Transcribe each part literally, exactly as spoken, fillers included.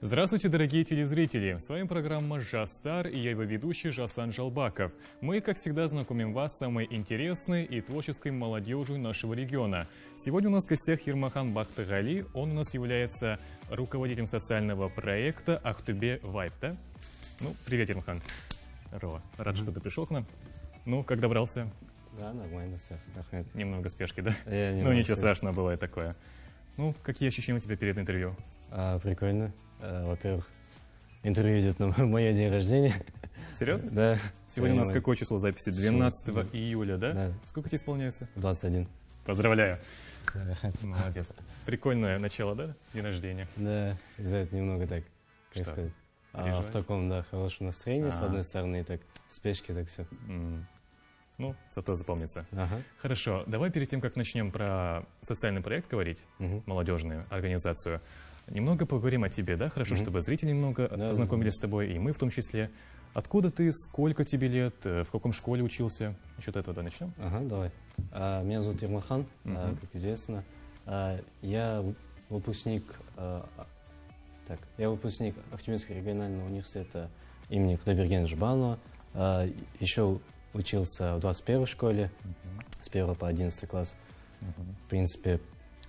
Здравствуйте, дорогие телезрители! С вами программа «Жастар» и я его ведущий Жасан Жалбаков. Мы, как всегда, знакомим вас с самой интересной и творческой молодежью нашего региона. Сегодня у нас в гостях Ермахан Бахтагали. Он у нас является руководителем социального проекта «Ахтубе Вайб», да? Ну, привет, Ермахан. Здорово. Рад, mm-hmm. что ты пришел к нам. Ну, как добрался? Да, нормально все. Ахмед. Немного спешки, да? Я ну, ничего страшного, бывает такое. Ну, какие ощущения у тебя перед интервью? А, прикольно. А, во-первых, интервью идет на мое день рождения. Серьезно? Да. Сегодня у нас какое число записи? двенадцатого июля, да? Да. Сколько тебе исполняется? двадцать один. Поздравляю. Молодец. Прикольное начало, да? День рождения. Да, за это немного так, как Что? сказать, а, в таком, да, хорошем настроении, с одной стороны, и так, спешки, так все. Ну, зато запомнится. Ага. Хорошо, давай перед тем, как начнем про социальный проект говорить, угу. молодежную организацию, немного поговорим о тебе, да? Хорошо, угу. чтобы зрители немного да, познакомились да. с тобой, и мы в том числе. Откуда ты, сколько тебе лет, в каком школе учился? Еще от этого да, начнем? Ага, давай. А, меня зовут Ермахан, угу. а, как известно. А, я выпускник, а, так, я выпускник Ахтубинского регионального университета имени Кудайбергена Жбанова. А, еще учился в двадцать первой школе, uh-huh. с первого по одиннадцатый класс, uh-huh. в принципе.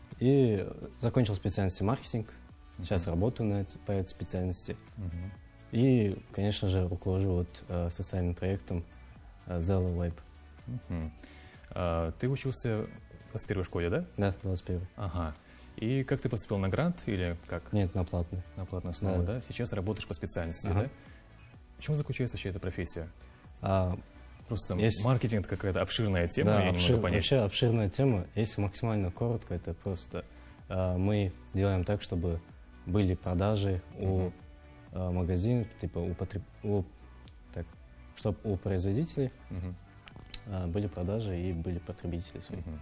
И закончил специальность маркетинг. Uh-huh. Сейчас работаю на это, по этой специальности. Uh-huh. И, конечно же, руковожу вот, э, социальным проектом э, Zella Vibe. Uh-huh. а, ты учился в двадцать первой школе, да? Да, в двадцать первой. Ага. И как ты поступил, на грант или как? Нет, на платную. На платную основу, да? да? Сейчас работаешь по специальности, uh-huh. да? В чем заключается вообще эта профессия? А, Просто Есть... маркетинг это какая-то обширная тема, да, я обшир... не могу понять. Вообще обширная тема. Если максимально коротко, это просто э, мы делаем так, чтобы были продажи uh-huh. у э, магазинов, типа у, потреб... у... Так, чтобы у производителей uh-huh. э, были продажи и были потребители свои. Uh-huh.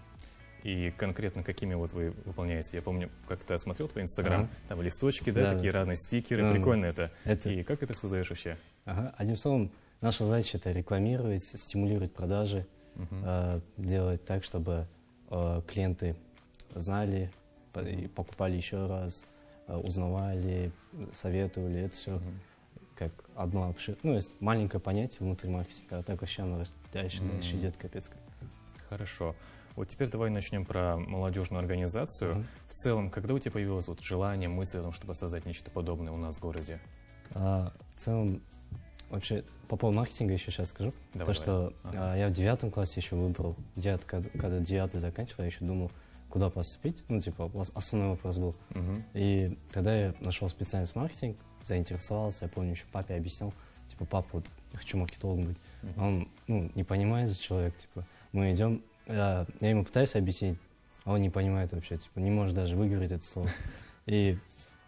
И конкретно какими вот вы выполняете? Я помню, как-то смотрел твой инстаграм, ага. там листочки, да, да, такие да. разные стикеры, да, прикольно да. это. это. И как это создаешь вообще? Ага. Одним словом, наша задача — это рекламировать, стимулировать продажи, uh-huh. э, делать так, чтобы э, клиенты знали, uh-huh. покупали еще раз, э, узнавали, советовали. Это все uh-huh. как одно обширное, ну, есть маленькое понятие внутри маркетинга, а так вообще оно дальше, uh-huh. дальше идет капец. Хорошо. Вот теперь давай начнем про молодежную организацию. Uh-huh. В целом, когда у тебя появилось вот желание, мысль о том, чтобы создать нечто подобное у нас в городе? А, в целом, вообще, по поводу маркетинга еще сейчас скажу. Давай, То, что ага. а, я в девятом классе еще выбрал, девят, когда, когда девятый заканчивал, я еще думал, куда поступить. Ну, типа, основной вопрос был. Uh-huh. И когда я нашел специальность маркетинг, заинтересовался, я помню, еще папе объяснял, типа, папа, вот, я хочу маркетологом быть. Uh-huh. Он, ну, не понимает же человек, типа, мы идем, я, я ему пытаюсь объяснить, а он не понимает вообще, типа, не может даже выговорить это слово. И,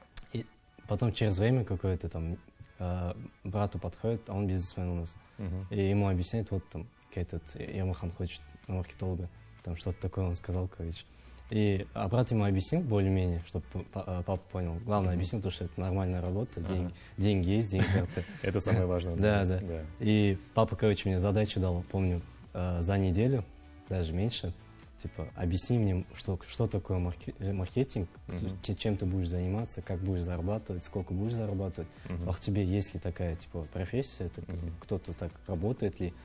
и потом через время какое-то там брату подходит, а он бизнесмен у нас, uh-huh. и ему объясняет, вот там, этот Ермахан хочет на маркетолога, там что-то такое он сказал, короче. И, а брат ему объяснил более-менее, чтобы папа понял. Главное, uh-huh. объяснил то, что это нормальная работа, uh-huh. деньги, деньги есть, деньги зарплаты. Это самое важное. Да, да. И папа, короче, мне задачу дал, помню, за неделю, даже меньше, типа, объясни мне, что, что такое маркетинг, uh-huh. чем ты будешь заниматься, как будешь зарабатывать, сколько будешь зарабатывать, uh-huh. а в тебе есть ли такая, типа, профессия, uh-huh. кто-то так работает ли.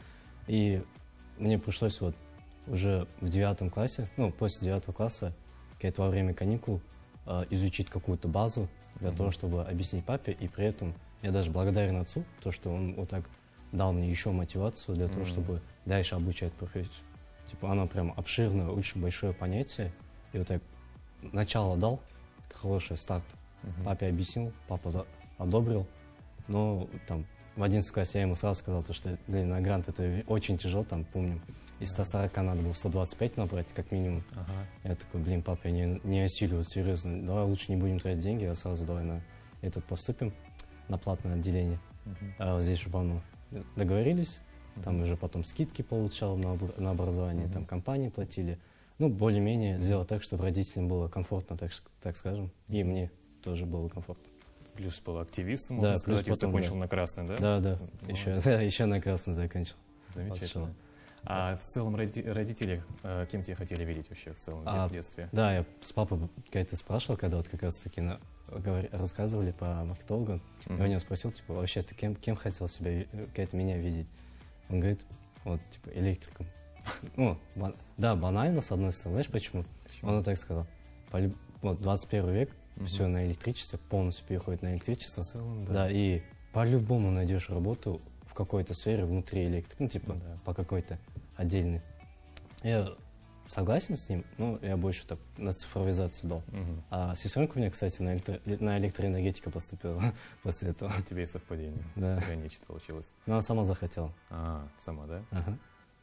И мне пришлось вот уже в девятом классе, ну, после девятого класса, какое-то во время каникул, э, изучить какую-то базу для uh-huh. того, чтобы объяснить папе, и при этом я даже благодарен отцу, то, что он вот так дал мне еще мотивацию для uh-huh. того, чтобы дальше обучать профессию. Типа, оно прям обширное, очень большое понятие. И вот так начало дал, хороший старт. Uh-huh. Папе объяснил, папа за... одобрил. Но там в одиннадцатом классе я ему сразу сказал, что, блин, на грант это очень тяжело, там, помню, из ста сорока надо было сто двадцать пять набрать, как минимум. Uh-huh. Я такой, блин, папа, я не, не осилю, серьезно, давай лучше не будем тратить деньги, а сразу давай на этот поступим, на платное отделение. Uh-huh. А вот здесь в Жбану договорились. Там уже потом скидки получал на, об, на образование, uh-huh. там компании платили. Ну, более-менее сделал так, чтобы родителям было комфортно, так, так скажем, и мне тоже было комфортно. Плюс был активистом, можно да, сказать, и закончил да. на красный, да? Да, да, еще, да, еще на красный закончил. Замечательно. Пошел. А в целом роди родители, э, кем тебя хотели видеть вообще в целом а, в детстве? Да, я с папой как-то спрашивал, когда вот как раз-таки на, говори, рассказывали по маркетологу, mm-hmm. я у него спросил, типа, вообще ты кем, кем хотел себя, как меня видеть? Он говорит, вот, типа, электриком. Ну, ба- да, банально, с одной стороны. Знаешь почему? почему? Он так сказал. Полюб... Вот, двадцать первый век, mm-hmm. все на электричестве, полностью переходит на электричество. В целом, да. Да, и по-любому найдешь работу в какой-то сфере внутри электрики, ну, типа, да. по какой-то отдельной. Я согласен с ним, но я больше так на цифровизацию дал. Угу. А сестренка у меня, кстати, на, электро... на электроэнергетику поступила после этого. У тебя и совпадение. Да. Органично получилось. Но она сама захотела. А, сама, да? Ага.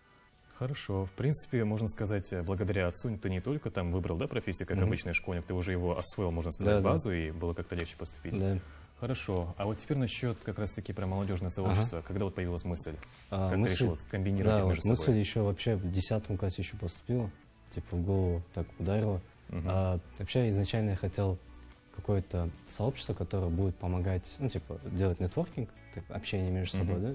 Хорошо. В принципе, можно сказать, благодаря отцу ты не только там выбрал, да, профессию, как mm-hmm. обычный школьник, ты уже его освоил, можно сказать, да, базу, да. и было как-то легче поступить. Да. Хорошо. А вот теперь насчет как раз-таки про молодежное сообщество. Ага. Когда вот появилась мысль? А, как мысль... ты решил вот, комбинировать да, их между вот собой? Мысль еще вообще в десятом классе еще поступила, типа в голову так ударила. Uh-huh. А, вообще изначально я хотел какое-то сообщество, которое будет помогать, ну типа делать нетворкинг, так, общение между собой, uh-huh. да,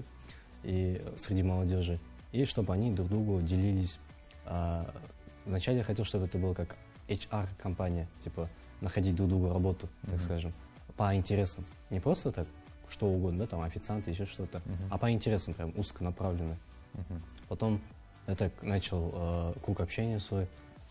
и среди молодежи, и чтобы они друг другу делились. А, вначале я хотел, чтобы это было как эйч ар-компания, типа находить друг другу работу, так uh-huh. скажем, по интересам. Не просто так, что угодно, да, там официанты, еще что-то, uh-huh. а по интересам прям узконаправленно. Uh-huh. Потом я так начал э, круг общения свой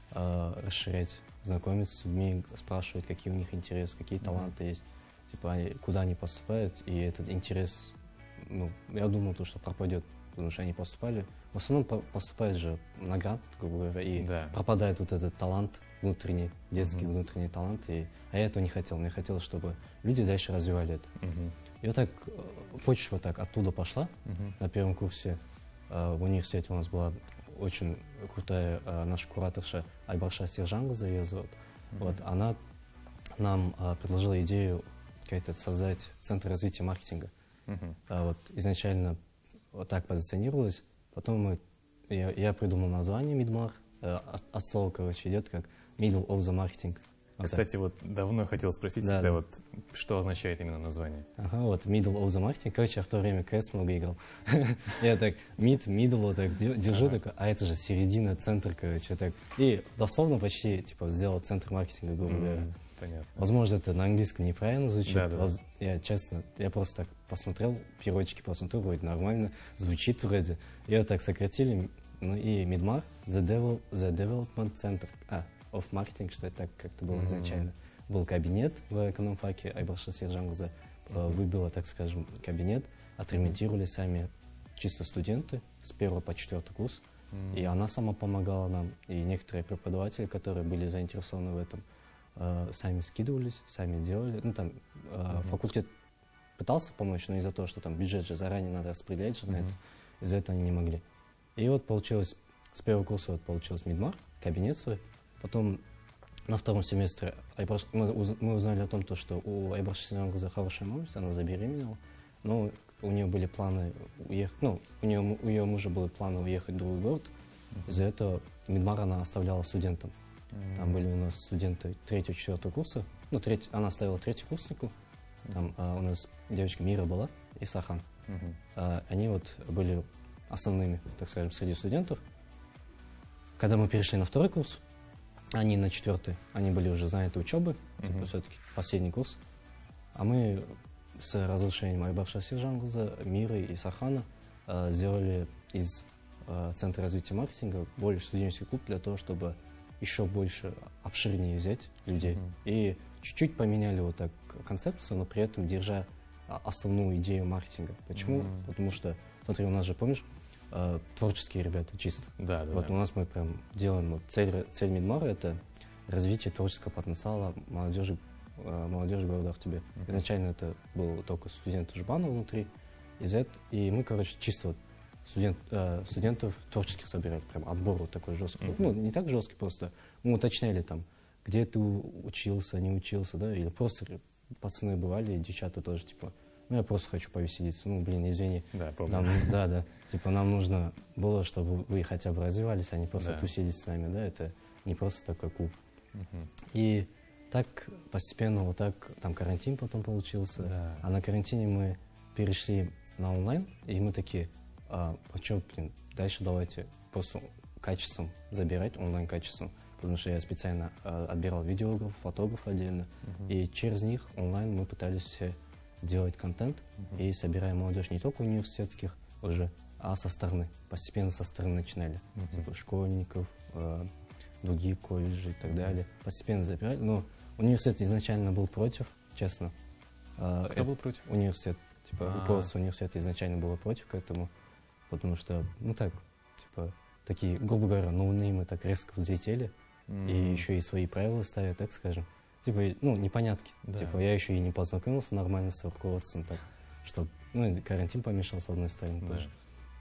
э, расширять, знакомиться с людьми, спрашивать, какие у них интересы, какие mm-hmm. таланты есть, типа, они, куда они поступают, и этот интерес, ну, я думал, то, что пропадет, потому что они поступали, в основном по- поступают же на грант, грубо говоря, и да. пропадает вот этот талант внутренний, детский mm-hmm. внутренний талант, и, а я этого не хотел, мне хотелось, чтобы люди дальше развивали это. Mm-hmm. И вот так, почва так оттуда пошла, mm-hmm. на первом курсе. В университете у нас была очень крутая а, наша кураторша Айбарша Сержангыза, ее зовут. Mm-hmm. Вот, она нам а, предложила идею как-то создать центр развития маркетинга. Mm-hmm. А, вот, изначально вот так позиционировалось. Потом мы, я, я придумал название Midmar. А, от слова, короче, идет как Middle of the Marketing. Вот Кстати, так. вот давно хотел спросить да, тебя, да. вот, что означает именно название? Ага, вот Middle of the Marketing. Короче, я в то время кс много играл. Я так mid, middle, вот так держу, такой, а это же середина, центр, короче, так. И дословно почти, типа, сделал центр маркетинга, грубо говоря. Понятно. Возможно, это на английском неправильно звучит. Да, да. Воз... Я, честно, я просто так посмотрел, переводчики посмотрел, вроде нормально, звучит вроде. И вот так сократили, ну и Midmar, The, Devel... The Development Center. А, of Marketing, что это так как-то было mm-hmm. изначально. Был кабинет в экономфаке, Айбарша Сержангыза mm-hmm. выбила, так скажем, кабинет, отремонтировали сами чисто студенты с первого по четвертый курс. Mm-hmm. И она сама помогала нам, и некоторые преподаватели, которые были заинтересованы в этом, э, сами скидывались, сами делали. Ну, там э, mm-hmm. факультет пытался помочь, но из-за того, что там бюджет же заранее надо распределять же mm-hmm. на это, из-за этого они не могли. И вот получилось, с первого курса вот получилось Midmar, кабинет свой. Потом на втором семестре Айбарш, мы, уз, мы узнали о том, что у Айбарши Сержангыза хорошая новость, она забеременела, но у нее были планы уехать, ну, у нее, у ее мужа были планы уехать в другой город, mm-hmm. из-за этого Midmar она оставляла студентам. Mm-hmm. Там были у нас студенты третьего, четвертого курса, ну, треть, она оставила третий курснику, там mm-hmm. а, у нас девочка Мира была и Сахан. Mm-hmm. А, они вот были основными, так скажем, среди студентов. Когда мы перешли на второй курс, они на четвертый, они были уже заняты учебой, mm-hmm. типа все-таки последний курс. А мы с разрешением Айбарша Сержангыза, Миры и Сахана э, сделали из э, Центра развития маркетинга больше студенческий клуб для того, чтобы еще больше, обширнее взять людей. Mm-hmm. И чуть-чуть поменяли вот так концепцию, но при этом держа основную идею маркетинга. Почему? Mm-hmm. Потому что, смотри, у нас же, помнишь, Uh, творческие ребята, чисто. Да, да, вот да. У нас мы прям делаем, вот, цель, цель Midmar — это развитие творческого потенциала молодежи, uh, молодежи города Ахтубе. Uh-huh. Изначально это был только студент Жбана внутри, из этого, и мы, короче, чисто вот студент, uh, студентов творческих собирали, прям отбор вот такой жесткий. Uh-huh. Ну, не так жесткий, просто мы уточняли там, где ты учился, не учился, да, или просто пацаны бывали, и девчата тоже, типа, ну, я просто хочу повеселиться. Ну, блин, извини. Да, помню. Нам, да, да. Типа, нам нужно было, чтобы вы хотя бы развивались, а не просто да. тусились с нами, да. Это не просто такой клуб. Uh-huh. И так постепенно вот так, там карантин потом получился. Да. А на карантине мы перешли на онлайн, и мы такие, а, а что, блин, дальше давайте просто качеством забирать, онлайн-качеством. потому что я специально э, отбирал видеографов, фотографов отдельно, uh-huh. и через них онлайн мы пытались все делать контент uh-huh. и собираем молодежь не только университетских уже, а со стороны, постепенно со стороны начинали, uh-huh. типа школьников, э, другие колледжи и так uh-huh. далее, постепенно забирали, но университет изначально был против, честно. Кто э, был против? Университет, типа руководство университета изначально было против к этому, потому что, ну так, типа, такие, грубо говоря, ноунеймы так резко взлетели, mm. и еще и свои правила ставят, так скажем. Типа, ну, непонятки. Да. Типа, я еще и не познакомился нормально с руководством, так, что, ну, карантин помешал, с одной стороны, да. тоже.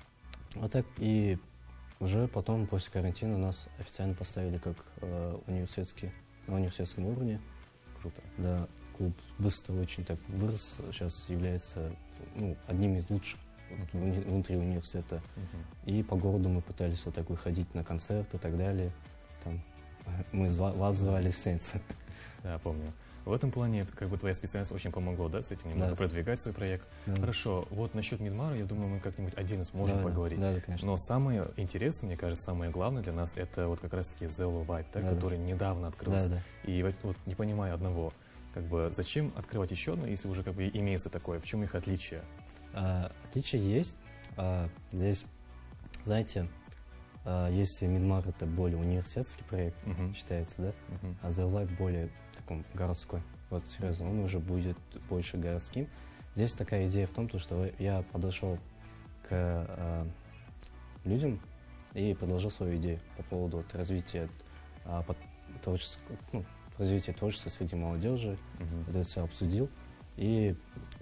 А так, и уже потом, после карантина, нас официально поставили как э, университетский, на университетском уровне. Круто. Да, клуб быстро очень так вырос, сейчас является, ну, одним из лучших uh-huh. внутри университета. Uh-huh. И по городу мы пытались вот так выходить на концерты и так далее. Там, мы зва- вас звали Сенса. Да, помню. В этом плане как бы твоя специальность очень помогла, да, с этим немного да. продвигать свой проект. Да. Хорошо, вот насчет Мидмара, я думаю, мы как-нибудь отдельно сможем да, поговорить. Да, да, конечно. Но самое интересное, мне кажется, самое главное для нас, это вот как раз-таки Zello Vibe, да, да, который да. недавно открылся. Да, да. И вот, вот не понимаю одного, как бы зачем открывать еще одно, если уже как бы имеется такое, в чем их отличие? А, отличие есть. А, здесь, знаете, а, если Мидмар это более университетский проект, uh-huh. считается, да, uh-huh. а Zello Vibe более таком городской. Вот серьезно, он уже будет больше городским. Здесь такая идея в том, что я подошел к э, людям и предложил свою идею по поводу вот, развития, э, под, творчества, ну, развития творчества среди молодежи. Uh-huh. Вот это все обсудил. И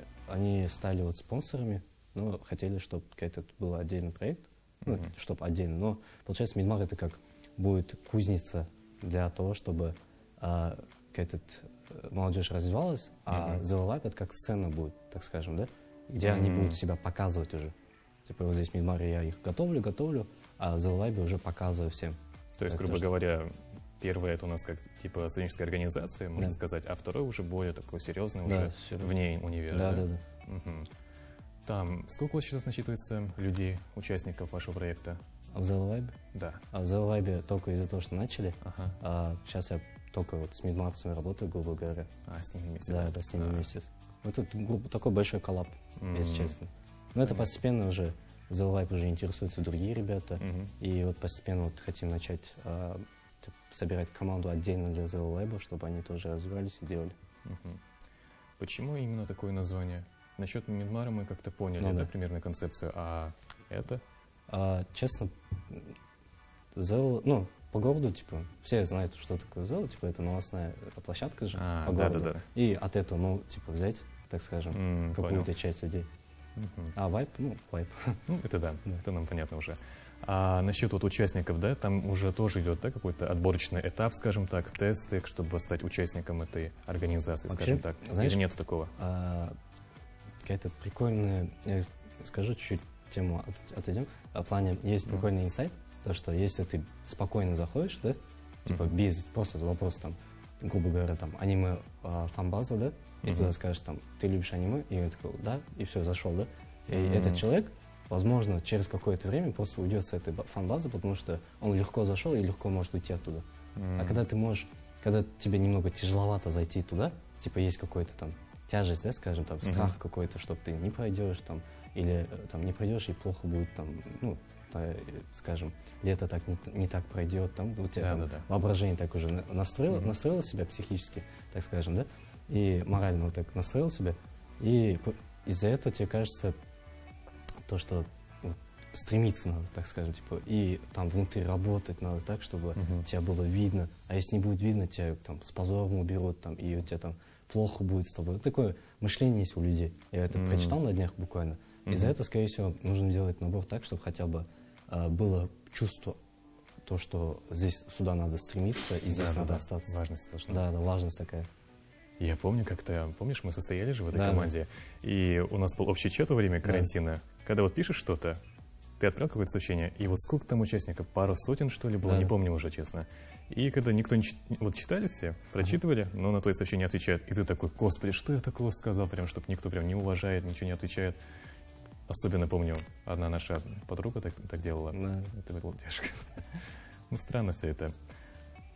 они стали вот спонсорами, но хотели, чтобы какой-то был отдельный проект, uh-huh. ну, чтобы отдельно. Но получается, Мидмар это как будет кузница для того, чтобы э, этот молодежь развивалась, а uh-huh. Zello Vibe это как сцена будет, так скажем, да, где uh-huh. они будут себя показывать уже. Типа вот здесь в Мидмаре я их готовлю, готовлю, а Zello Vibe уже показываю всем. То есть, так, грубо то, что... говоря, первое это у нас как типа студенческая организация, можно да. сказать, а второе уже более такой серьезный, да, уже серьезно. вне универа. Да, да, да, да. Угу. Там сколько у вас сейчас насчитывается людей, участников вашего проекта? А в Zello Vibe? Да. А в Zello Vibe только из-за того, что начали, ага. а сейчас я только вот с Мидмарцами работаю, грубо говоря. А, с ними вместе? Да, да, с ними вместе. Вот тут грубо, такой большой коллаб, mm-hmm. если честно. Но это постепенно уже, Zello Vibe уже интересуются другие ребята, mm-hmm. и вот постепенно вот хотим начать а, собирать команду отдельно для Zello Vibe, чтобы они тоже развивались и делали. Mm-hmm. Почему именно такое название? Насчет Мидмара мы как-то поняли, ну, да, да, примерно концепцию, а это? А, честно, Zello, ну, по городу, типа, все знают, что такое Zello, типа, это новостная площадка же а, по да, городу. Да, да. И от этого, ну, типа, взять, так скажем, mm, какую-то понял. часть людей. Mm-hmm. А Vibe, ну, Vibe. Ну, это да, да, это нам понятно уже. А насчет вот участников, да, там уже тоже идет, да, какой-то отборочный этап, скажем так, тесты, чтобы стать участником этой организации, вообще, скажем так. Знаешь, или нет такого? А, какая-то прикольная, я скажу чуть-чуть тему, от, отойдем. В плане, есть mm-hmm. прикольный инсайт, то, что если ты спокойно заходишь, да, типа mm-hmm. без, просто вопрос там, грубо говоря, там, аниме а, фан-база, да, и mm-hmm. туда скажешь, там, ты любишь аниме, и он такой, да, и все, зашел, да, и mm-hmm. этот человек, возможно, через какое-то время просто уйдет с этой фан-базы, потому что он легко зашел и легко может уйти оттуда. Mm-hmm. А когда ты можешь, когда тебе немного тяжеловато зайти туда, типа есть какой-то там тяжесть, да, скажем, там, mm-hmm. страх какой-то, чтобы ты не пройдешь, там, или там не пройдешь и плохо будет, там, ну, скажем, лето так не, не так пройдет, там у тебя да, там, да, да. воображение так уже настроило, mm-hmm. настроило себя психически, так скажем, да, и морально вот так настроил себя, и из-за этого тебе кажется то, что вот, стремиться надо, так скажем, типа, и там внутри работать надо так, чтобы mm-hmm. тебя было видно, а если не будет видно, тебя там с позором уберут, там, и у тебя там плохо будет с тобой. Вот такое мышление есть у людей. Я это mm-hmm. прочитал на днях буквально. Mm-hmm. Из-за этого, скорее всего, нужно делать набор так, чтобы хотя бы а, было чувство, то, что здесь сюда надо стремиться, и здесь да, надо да, остаться. Важность должна. Да, да, важность такая. Я помню, как-то, помнишь, мы состояли же в этой да, команде, да. и у нас был общий чат во время карантина. Да. Когда вот пишешь что-то, ты отправил какое-то сообщение, и вот сколько там участников, пару сотен, что ли, было, да. не помню уже, честно. И когда никто не... Вот читали все, прочитывали, ага. но на твои сообщения отвечают, и ты такой, господи, что я такого сказал, прям, чтобы никто прям не уважает, ничего не отвечает. Особенно помню, одна наша подруга так, так делала. Да. Это было тяжко. Ну, странно все это.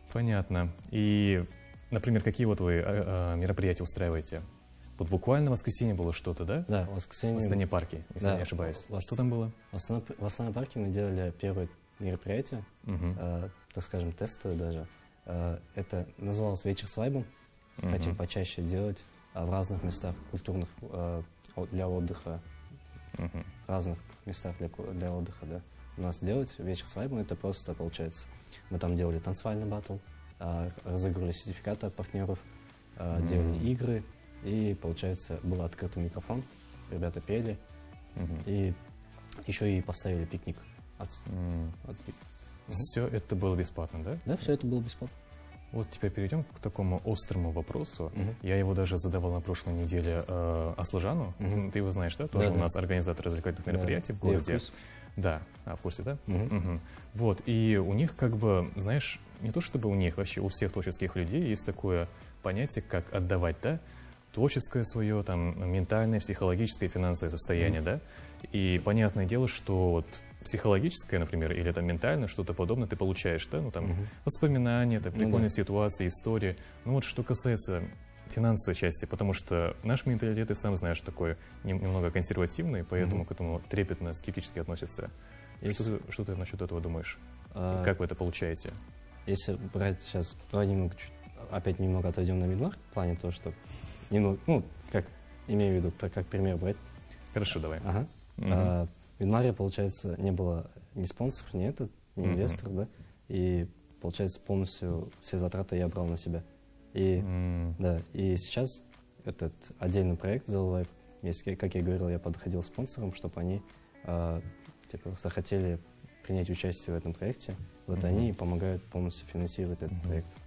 Понятно. И, например, какие вот вы а, а, мероприятия устраиваете? Вот буквально в воскресенье было что-то, да? Да, в воскресенье. В Астане парке, если да, я не ошибаюсь. В, что там было? В Астане, в Астане парке мы делали первое мероприятие, угу. э, так скажем, тестовое даже. Э, это называлось «Вечер с вайбом». Угу. Хотим почаще делать э, в разных местах культурных э, для отдыха. Угу. В разных местах для, для отдыха, да. У нас делать «Вечер с вайбом» — это просто, получается, мы там делали танцевальный баттл, э, разыгрывали сертификаты от партнеров, э, угу. делали игры. И, получается, был открытый микрофон, ребята пели, uh-huh. и еще и поставили пикник. От, mm. от пик... uh-huh. Все это было бесплатно, да? Да, все это было бесплатно. Вот теперь перейдем к такому острому вопросу. Uh-huh. Я его даже задавал на прошлой неделе э, Аслыжану. Uh-huh. Ты его знаешь, да? Тоже да, у нас да. организатор развлекательных мероприятий да. в городе. Да, а, в курсе, да? Uh-huh. Uh-huh. Вот, и у них как бы, знаешь, не то чтобы у них, вообще у всех творческих людей есть такое понятие, как отдавать, да? Творческое свое, там, ментальное, психологическое, финансовое состояние, mm-hmm. да? И понятное дело, что вот психологическое, например, или там ментальное, что-то подобное ты получаешь, да? Ну, там, mm-hmm. воспоминания, там, прикольные mm-hmm. ситуации, истории. Ну, вот что касается финансовой части, потому что наш менталитет, ты сам знаешь, такой немного консервативный, поэтому mm-hmm. к этому трепетно, скептически относятся. Yes. Что, ты, что ты насчет этого думаешь? Uh, как вы это получаете? Если брать сейчас, давай немного, опять немного отойдем на Мидмар, в плане того, что Ну, ну, как, имею в виду, как пример брать. Хорошо, давай. Ага. Mm-hmm. А, в Мидмаре, получается, не было ни спонсоров, ни этот, ни mm-hmm. инвесторов, да, и, получается, полностью все затраты я брал на себя. И, mm-hmm. да, и сейчас этот отдельный проект «Zelo Vibe», если, как я говорил, я подходил спонсорам, чтобы они, а, типа, захотели принять участие в этом проекте, вот mm-hmm. они помогают полностью финансировать этот mm-hmm. проект.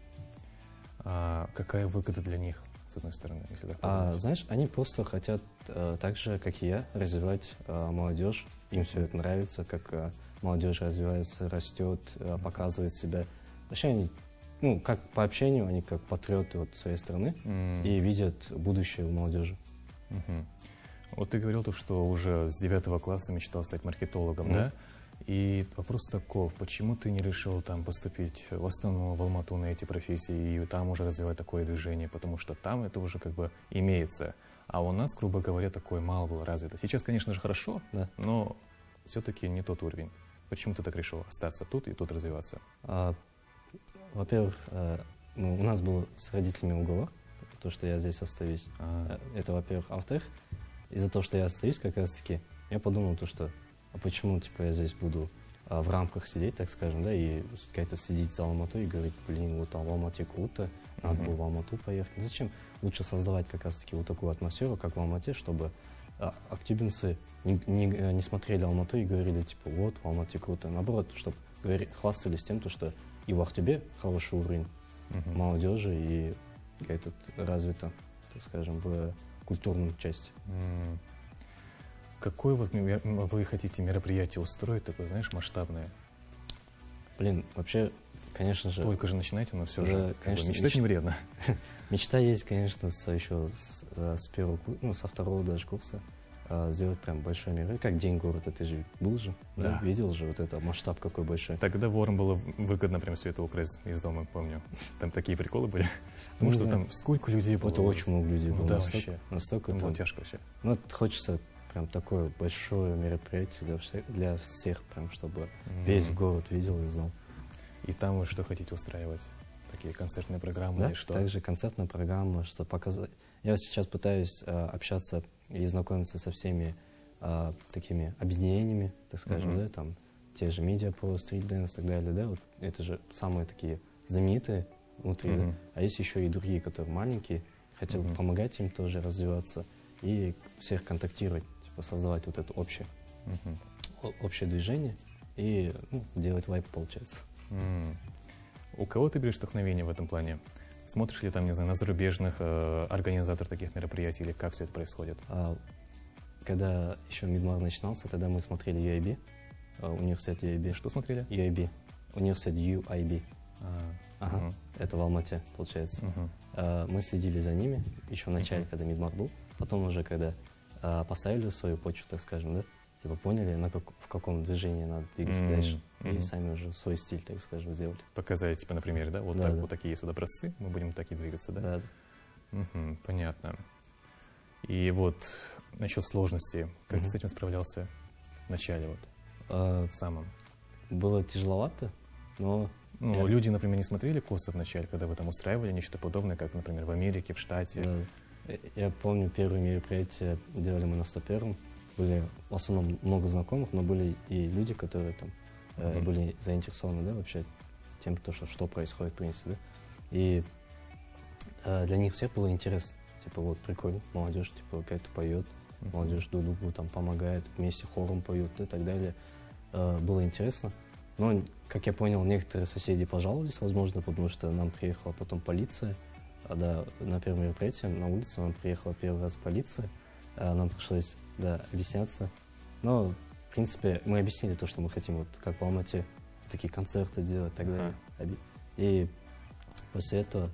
А какая выгода для них? С одной стороны, если так а, знаешь, они просто хотят, э, так же, как и я, развивать э, молодежь. Им все это нравится, как э, молодежь развивается, растет, э, показывает себя. Вообще они, ну, как по общению, они как патриоты вот своей страны mm. и видят будущее у молодежи. Mm-hmm. Вот ты говорил то, что уже с девятого класса мечтал стать маркетологом, mm. да? И вопрос таков, почему ты не решил там поступить в Астану, в Алмату на эти профессии и там уже развивать такое движение, потому что там это уже как бы имеется, а у нас, грубо говоря, такое мало было развито. Сейчас, конечно же, хорошо, да. но все-таки не тот уровень. Почему ты так решил остаться тут и тут развиваться? А, во-первых, а, ну, у нас был с родителями уговор, то, что я здесь остаюсь. А. Это, во-первых. А во-вторых, из-за того, что я остаюсь, как раз-таки, я подумал, то, что а почему, типа, я здесь буду а, в рамках сидеть, так скажем, да, и как-то сидеть за Алматой и говорить, блин, вот там в Алмате круто, надо mm-hmm. было в Алмату поехать. Зачем? Лучше создавать как раз-таки вот такую атмосферу, как в Алмате, чтобы а, актюбинцы не, не, не смотрели Алмату и говорили, типа, вот, в Алмате круто. Наоборот, чтобы говори, хвастались тем, то, что и в Актюбе хороший уровень mm-hmm. молодежи и как-то развито, так скажем, в культурной части. Mm. Какое вот вы хотите мероприятие устроить, такое, знаешь, масштабное? Блин, вообще, конечно же... Только же начинайте, но все да, же, конечно, мечтать меч... не вредно. Мечта есть, конечно, с, еще с, с первого, ну, со второго даже курса, а, сделать прям большой мероприятие. Как День города, ты же был же, да. Да? Видел же вот это, масштаб какой большой. Тогда ворам было выгодно прям все это украсть из дома, помню. Там такие приколы были. Потому что там сколько людей было. Это очень много людей было. Да, настолько, вообще. Настолько было тяжко вообще. Ну, хочется... Прям такое большое мероприятие для всех, для всех прям, чтобы mm-hmm. весь город видел и знал. И там вы что хотите устраивать? Такие концертные программы да, или что? Также концертная программа, что показать. Я сейчас пытаюсь а, общаться и знакомиться со всеми а, такими объединениями, так скажем, mm-hmm. да, там те же Media Pro, Street Dance и так далее, да, вот это же самые такие знаменитые внутри, mm-hmm. да? А есть еще и другие, которые маленькие, хотел mm-hmm. помогать им тоже развиваться и всех контактировать. Создавать вот это общее, uh-huh. общее движение и ну, делать вайп, получается. Mm. У кого ты берешь вдохновение в этом плане? Смотришь ли там, не знаю, на зарубежных э, организаторов таких мероприятий или как все это происходит? А, когда еще Мидмар начинался, тогда мы смотрели ю ай би, университет ю ай би. Что смотрели? ю ай би, университет ю ай би. А, ага, uh-huh. Это в Алмате, получается. Uh-huh. А, мы следили за ними еще в начале, uh-huh. когда Мидмар был, потом уже когда поставили свою почву, так скажем, да, типа, поняли, на как, в каком движении надо двигаться mm-hmm. дальше. Mm-hmm. И сами уже свой стиль, так скажем, сделали. Показали, типа, на примере, да? Вот, да, так, да. вот такие есть вот образцы, мы будем такие двигаться, да? Да. Угу, понятно. И вот насчет сложности, как mm-hmm. ты с этим справлялся в начале, вот, а, самом? Было тяжеловато, но... Ну, я... люди, например, не смотрели курсы в начале, когда вы там устраивали нечто подобное, как, например, в Америке, в штате? Да. Я помню, первые мероприятия делали мы на сто первом. Были в основном много знакомых, но были и люди, которые там mm-hmm. э, были заинтересованы, да, вообще тем, то, что, что происходит, в принципе, да. И э, для них всех было интересно. Типа, вот, прикольно, молодежь, типа, какая-то поет, mm-hmm. молодежь друг другу там помогает, вместе хором поют и так далее. Э, было интересно. Но, как я понял, некоторые соседи пожаловались, возможно, потому что нам приехала потом полиция. А, да, на первом мероприятии на улице нам приехала первый раз полиция. А, нам пришлось, да, объясняться. Но, в принципе, мы объяснили то, что мы хотим, вот, как в Алмате, такие концерты делать и так далее. Uh-huh. И после этого,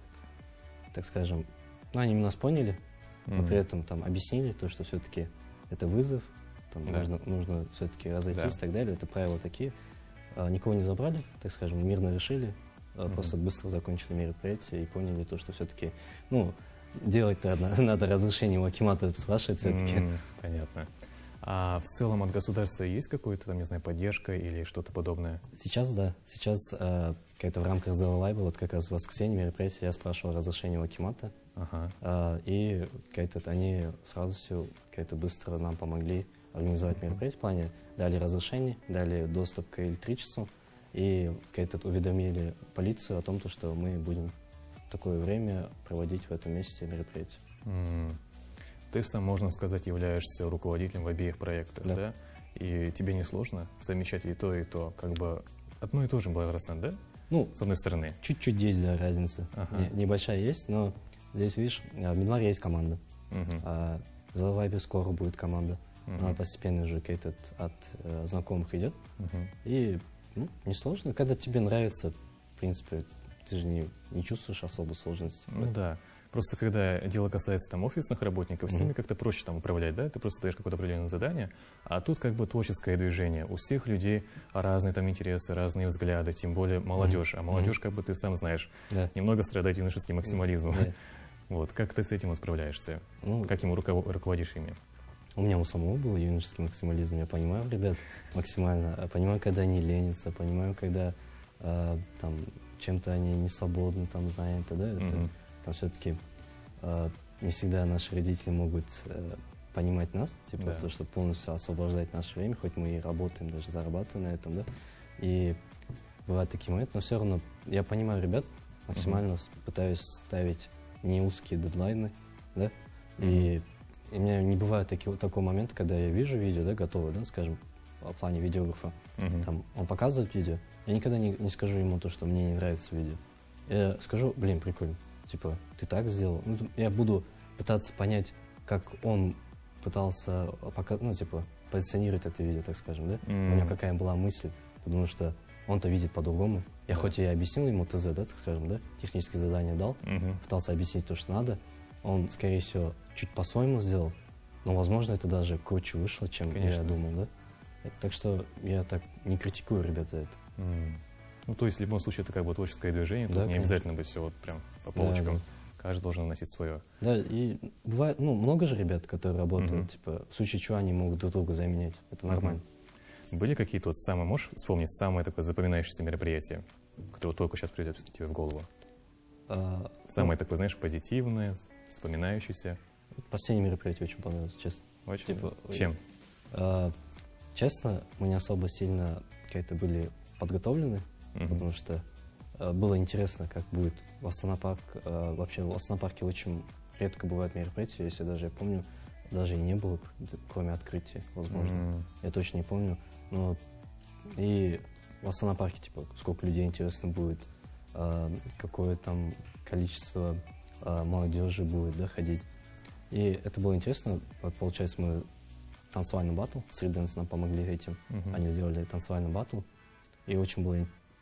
так скажем, ну, они нас поняли, mm-hmm. но при этом там объяснили то, что все-таки это вызов, там, да. нужно, нужно все-таки разойтись да. и так далее. Это правила такие. А, никого не забрали, так скажем, мирно решили, а, mm-hmm. просто быстро закончили мероприятие и поняли то, что все-таки, ну, делать-то надо, надо разрешение у акимата спрашивать все-таки. Mm-hmm. Понятно. А в целом от государства есть какая-то, там, не знаю, поддержка или что-то подобное? Сейчас, да. Сейчас э, какая-то в рамках Zero Vibe, вот как раз в воскресенье мероприятие, я спрашивал разрешение у акимата. Ага. Э, и какая-то, они сразу все какая-то быстро нам помогли организовать мероприятие в плане. Дали разрешение, дали доступ к электричеству и какая-то уведомили полицию о том, что мы будем в такое время проводить в этом месте мероприятие. Mm. Ты сам, можно сказать, являешься руководителем в обеих проектах, да? да? И тебе не сложно совмещать и то, и то, как бы одно и то же Благорасан, да? Ну, с одной стороны. Чуть-чуть есть, да, разница. Ага. Не, небольшая есть, но здесь, видишь, в Минваре есть команда. Uh-huh. А в Zero Vibe скоро будет команда. Uh-huh. Она постепенно уже какая-то от, от э, знакомых идет. Uh-huh. И, ну, несложно. Когда тебе нравится, в принципе, ты же не, не чувствуешь особо сложности. Ну да. Просто когда дело касается там офисных работников, mm-hmm. с ними как-то проще там управлять, да? Ты просто даешь какое-то определенное задание, а тут как бы творческое движение. У всех людей разные там интересы, разные взгляды, тем более молодежь. Mm-hmm. А молодежь, как бы ты сам знаешь, yeah. немного страдает юношеским максимализмом. Yeah. Вот, как ты с этим справляешься? Ну, как ему руководишь руководишь ими? У меня у самого был юношеский максимализм. Я понимаю, ребят, максимально. Я понимаю, когда они ленятся, понимаю, когда э, там чем-то они не свободны, там заняты, да? Это, mm-hmm. Там все-таки э, не всегда наши родители могут э, понимать нас, типа, да. то, что полностью освобождать наше время, хоть мы и работаем, даже зарабатываем на этом, да. И бывают такие моменты, но все равно я понимаю ребят, максимально uh-huh. пытаюсь ставить не узкие дедлайны, да. Uh-huh. И, и у меня не бывает таки, такого момента, когда я вижу видео, да, готовое, да, скажем, в плане видеографа, uh-huh. там, он показывает видео, я никогда не, не скажу ему то, что мне не нравится видео. Я скажу, блин, прикольно. Типа, ты так сделал. Ну, я буду пытаться понять, как он пытался пока, ну, типа, позиционировать это видео, так скажем, да? Mm. У него какая была мысль, потому что он-то видит по-другому. Я yeah. хоть и объяснил ему ТЗ, да, так скажем, да, технические задания дал, mm-hmm. пытался объяснить то, что надо. Он, скорее всего, чуть по-своему сделал, но, возможно, это даже круче вышло, чем Конечно. я думал, да? Так что я так не критикую ребят за это. Mm. Ну, то есть, в любом случае, это как бы творческое движение, тут да, не конечно. обязательно быть все вот прям по полочкам. Да, да. Каждый должен вносить свое. Да, и бывает, ну, много же ребят, которые работают, mm-hmm. типа, в случае чего они могут друг друга заменять. Это нормально. Mm-hmm. Были какие-то вот самые, можешь вспомнить самое такое запоминающееся мероприятие, которое только сейчас придет тебе в голову? А, самое ну, такое, знаешь, позитивное, вспоминающееся? Последнее мероприятие очень понравилось, честно. Очень? Типа, чем? А, честно, мы не особо сильно какие-то были подготовлены. Mm-hmm. Потому что э, было интересно, как будет в Астана-парк. Э, вообще в Астана-парке очень редко бывает мероприятия, если даже я помню, даже и не было, кроме открытия, возможно. Mm-hmm. Я точно не помню. Но и в Астана-парке, типа, сколько людей, интересно, будет, э, какое там количество э, молодежи будет, да, ходить. И это было интересно. Получается, мы танцевальный баттл, Street Dance нам помогли этим. Mm-hmm. Они сделали танцевальный баттл. И очень было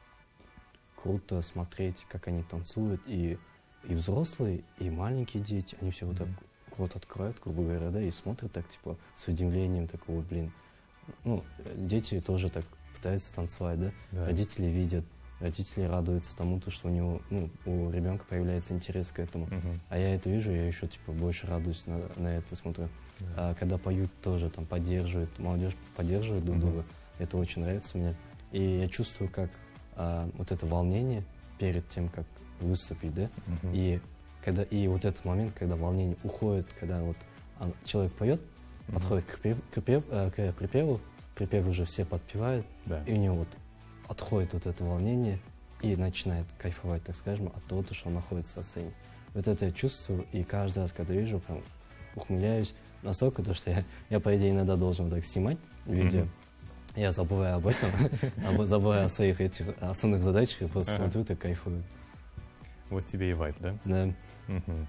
круто смотреть, как они танцуют, и, и взрослые, и маленькие дети, они все mm-hmm. вот так рот откроют, грубо говоря, да, и смотрят так, типа, с удивлением, такого, блин, ну, дети тоже так пытаются танцевать, да? Да. Родители видят, родители радуются тому, то, что у него, ну, у ребенка появляется интерес к этому. Мгм. А я это вижу, я еще типа больше радуюсь на, на это, смотрю. Да. А когда поют, тоже там поддерживают, молодежь поддерживает друг Мгм. друга. Это очень нравится мне. И я чувствую, как а, вот это волнение перед тем, как выступить, да? Мгм. И, когда, и вот этот момент, когда волнение уходит, когда вот он- человек поет, Мгм. подходит к, припев- к припев- э, к припеву, припев уже все подпевают, Да. и у него вот отходит вот это волнение и начинает кайфовать, так скажем, от того, что он находится на сцене. Вот это я чувствую, и каждый раз, когда вижу, прям ухмыляюсь настолько, то, что я, я, по идее, иногда должен вот так снимать видео. Мгм. Я забываю об этом, об- забываю о своих этих основных задачах, и просто Ага. смотрю и кайфую. Вот тебе и вайб, да? Да. Мгм.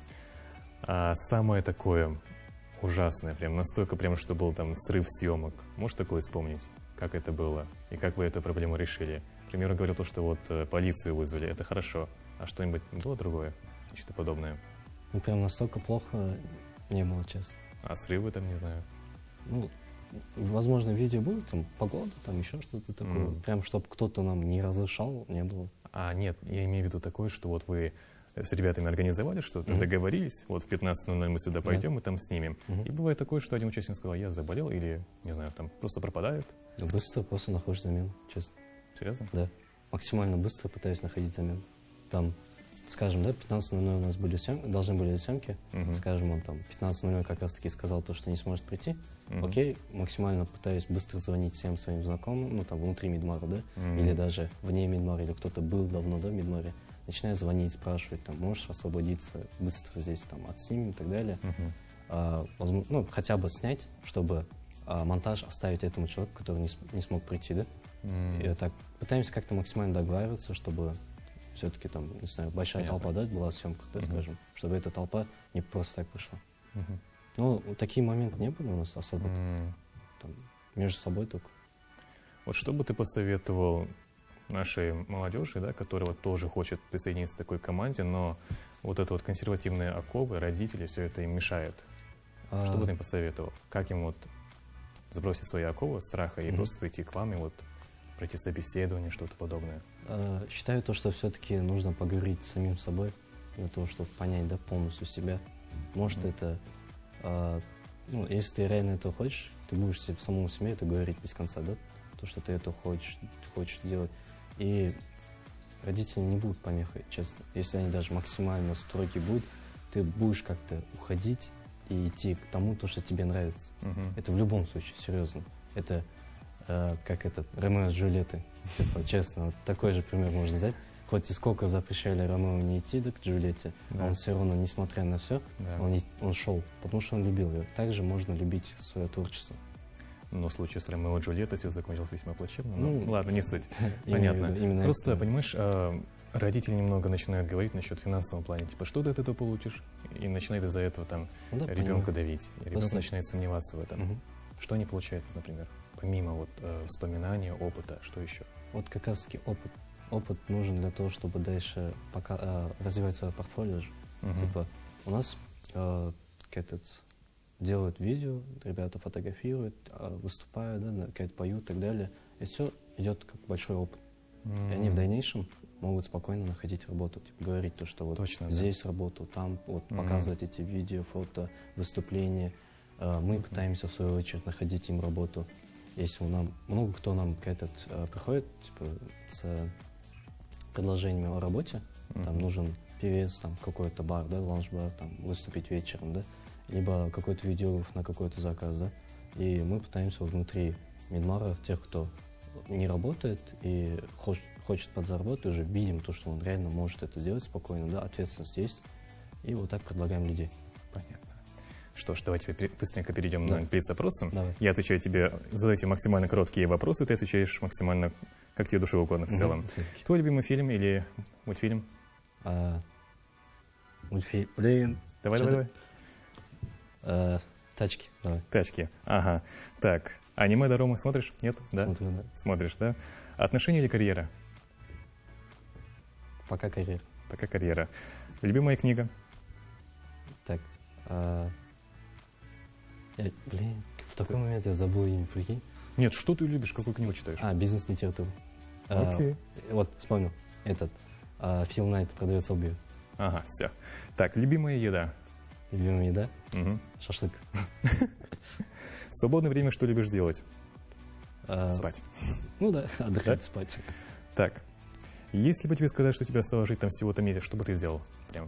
А самое такое ужасное, прям настолько, прям, что был там срыв съемок. Можешь такое вспомнить? Как это было? И как вы эту проблему решили? К примеру, говорил то, что вот э, полицию вызвали. Это хорошо. А что-нибудь было другое? Что-то подобное? Ну, прям настолько плохо не было, честно. А срывы там, не знаю. Ну, возможно, видео было, там, погода, там, еще что-то такое. Мгм. Прям, чтобы кто-то нам не разрешал, не было. А, нет, я имею в виду такое, что вот вы с ребятами организовали что-то, Мгм. договорились, вот в пятнадцать ноль ноль мы сюда Да. пойдем и там снимем. Мгм. И бывает такое, что один участник сказал, я заболел или, не знаю, там просто пропадает. Ну, быстро просто находишь замену, честно. Серьезно? Да. Максимально быстро пытаюсь находить замену. Там, скажем, да, пятнадцать ноль ноль у нас были съемки, должны были съемки. Мгм. Скажем, он там пятнадцать ноль ноль как раз-таки сказал то, что не сможет прийти. Мгм. Окей, максимально пытаюсь быстро звонить всем своим знакомым, ну, там, внутри Мидмара, да, Мгм. или даже вне Мидмара, или кто-то был давно, да, в Мидмаре. Начинаю звонить, спрашивать, там, можешь освободиться быстро здесь, там, отснимем и так далее. Мгм. А, возможно, ну, хотя бы снять, чтобы а, монтаж оставить этому человеку, который не, см- не смог прийти, да. М. И так пытаемся как-то максимально договариваться, чтобы все-таки там, не знаю, большая Понятно. толпа, да, была съемка, так Мгм. скажем, чтобы эта толпа не просто так пришла. Мгм. Ну, вот такие моменты не были у нас особо, М. там, между собой только. Вот что бы ты посоветовал нашей молодежи, да, которая вот тоже хочет присоединиться к такой команде, но вот это вот консервативные оковы, родители, все это им мешает. А, Что бы ты им посоветовал? Как им вот сбросить свои оковы страха и Мгм. просто прийти к вам и вот пройти собеседование, что-то подобное? а, считаю то, что все-таки нужно поговорить с самим собой, для того, чтобы понять, да, полностью себя. Может, Мгм. это, а, ну, если ты реально этого хочешь, ты будешь себе, самому себе это говорить без конца, да, то, что ты это хочешь, хочешь делать. И родители не будут помехой, честно. Если они даже максимально строги будут, ты будешь как-то уходить и идти к тому, то, что тебе нравится. Мгм. Это в любом случае, серьезно. Это э, как это, Ромео с Джульеттой. Типа, честно, вот такой же пример можно взять. Хоть и сколько запрещали Ромео не идти, да, к Джульетте, Да. он все равно, несмотря на все, Да. он, и- он шел, потому что он любил ее. Также можно любить свое творчество. Но в случае с Ромео и Джульеттой все закончилось весьма плачевно. Ну, Ну, ладно, не суть. Имею в Понятно. виду именно Просто, это. понимаешь, а, родители немного начинают говорить насчет финансового плана. Типа, что ты от этого получишь? И начинает из-за этого там Ну да, ребенка понимаю. давить. И ребенок Просто- начинает сомневаться в этом. Мгм. Что они получают, например? Помимо вот э, вспоминания, опыта, что еще? Вот как раз-таки опыт. Опыт нужен для того, чтобы дальше пока, э, развивать свое портфолио же. Мгм. Типа, у нас э, как этот, делают видео, ребята фотографируют, э, выступают, да, на- как-то поют и так далее. И все идет как большой опыт. И они в М. дальнейшем могут спокойно находить работу. Типа, говорить то, что вот Точно, да. здесь работал, там вот Мгм. показывать эти видео, фото, выступления. Э, мы Мгм. пытаемся, в свою очередь, находить им работу. Если у нам, много кто нам к этот, э, приходит типа, с предложениями о работе, там Мгм. нужен певец, там какой-то бар, да, лаунж-бар, там выступить вечером, да, либо какой-то видеограф на какой-то заказ, да, и мы пытаемся вот внутри Мидмара, тех, кто не работает и хоч- хочет подзаработать, уже видим то, что он реально может это делать спокойно, да, ответственность есть, и вот так предлагаем людей. Понятно. Что ж, давай теперь пе- быстренько перейдем Да. на блиц-опросы. Давай. Я отвечаю тебе, задаю тебе максимально короткие вопросы, ты отвечаешь максимально, как тебе душе угодно в целом. Мгм. Твой любимый фильм или мультфильм? А, мультфильм, блин, Давай, Что давай, ты- давай. а, тачки, давай, Тачки. Ага. Так, аниме Доромы смотришь? Нет? Да? смотрю, да. Смотришь, да? Отношения или карьера? Пока карьера. Пока карьера. Любимая книга? Так, а, я- блин, в такой момент я забыл имя, прикинь. Нет, что ты любишь, какую книгу читаешь? А, бизнес-литературу. Окей. А, вот, вспомнил. Этот. А, Фил Найт продается обувь. Ага, все. Так, любимая еда? Любимая еда? Угу. Шашлык. В свободное время что любишь делать? А, Спать. Ну да, отдыхать, Да? спать. Так, если бы тебе сказать, что тебе осталось жить там всего-то месяц, что бы ты сделал? Прям.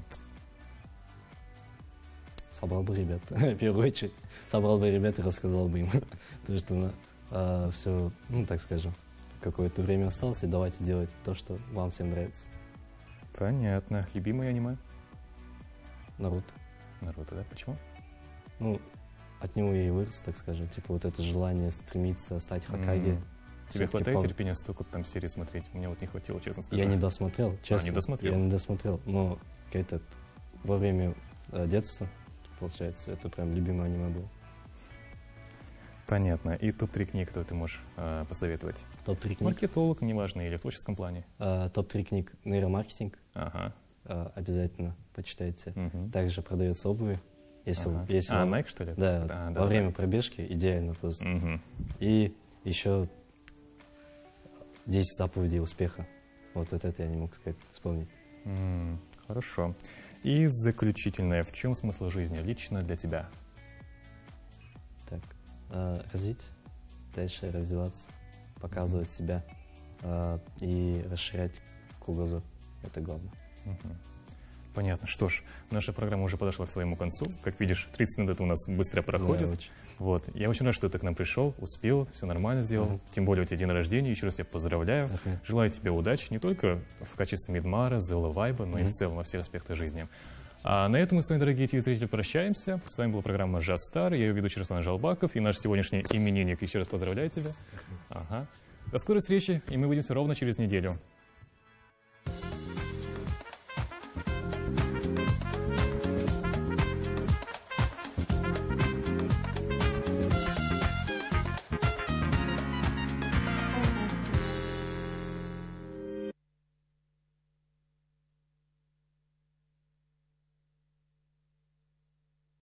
Собрал бы ребят, в первую очередь. Собрал бы ребят и рассказал бы им. То, что а, все, ну так скажем, какое-то время осталось, и давайте делать то, что вам всем нравится. Понятно. Любимое аниме? Наруто. Наруто, да? Почему? Ну, от него я и вырос, так скажем. Типа вот это желание стремиться стать Хокаге. М. Тебе Всё-таки хватает пом- терпения столько там серий смотреть? Мне вот не хватило, честно скажу. Я не досмотрел, честно. не досмотрел? Я не досмотрел, но как-то во время э, детства, получается, это прям любимое аниме было. Понятно. И топ-три книг, которые ты можешь э, посоветовать? Топ-три книг. Маркетолог, неважно, или в творческом плане? Э, топ-три книг нейромаркетинг. Ага. Э, обязательно почитайте. Мгм. Также продается обувь. Если, Ага. если А, вам- Nike, что ли? Да, А, во да, время да. пробежки идеально просто. Мгм. И еще десять заповедей успеха. Вот, вот это я не мог сказать, вспомнить. М, Хорошо. И заключительное. В чем смысл жизни лично для тебя? Так, э, развить, дальше развиваться, показывать себя э, и расширять кругозор. Это главное. Мгм. Понятно. Что ж, наша программа уже подошла к своему концу. Как видишь, тридцать минут у нас быстро проходит. Да, очень. Вот. Я очень рад, что ты к нам пришел, успел, все нормально сделал. Мгм. Тем более у тебя день рождения. Еще раз тебя поздравляю. Ага. Желаю тебе удачи не только в качестве Мидмара, Зелла Вайба, но и в Мгм. целом во всех аспектах жизни. А на этом мы с вами, дорогие телезрители, прощаемся. С вами была программа «Жастар». Я ее ведущий Руслан Жалбаков и наш сегодняшний именинник. Еще раз поздравляю тебя. Ага. До скорой встречи, и мы увидимся ровно через неделю.